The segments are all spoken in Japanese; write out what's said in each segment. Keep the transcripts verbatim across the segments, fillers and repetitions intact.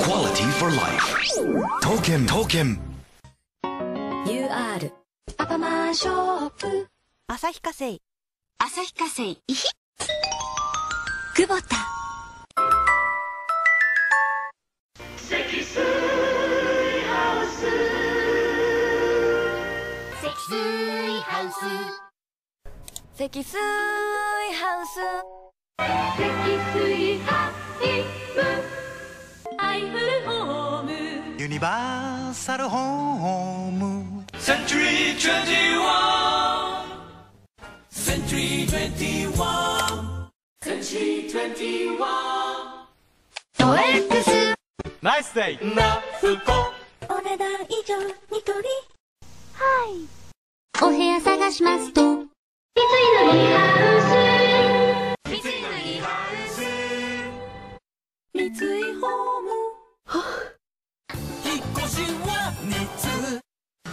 Quality for life. Token Token ユーアール パパマーショップ旭化成旭化成いひ久保田積水ハウス積水ハウス積水ハウス積水ハイムアイフルホームユニバーサルホームセンチュリーにじゅういちセンチュリーにじゅういちセンチュリーにじゅういちドエックスナイスデイナフコお値段以上ニトリお部屋探しますと三井のリハウス三井のリハ三井ホーム引っ越しはみっつ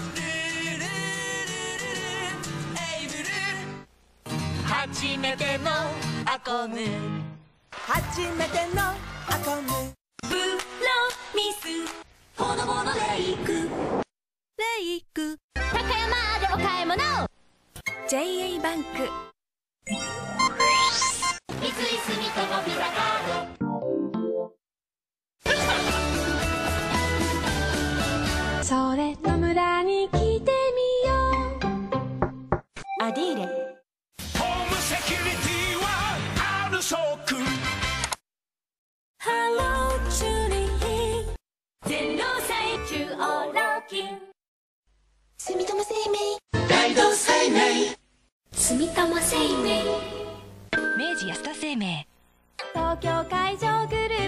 初めてのアコム初めてのアコムブロミスほのぼのレイクレイク高山でお買い物ジェイエー バンク三井住友ビザカードそれの村に来てみようアディーレホームセキュリティはあるショックハローチュニー全労災中央料金住友生命大同生命住友生命明治安田生命東京海上グル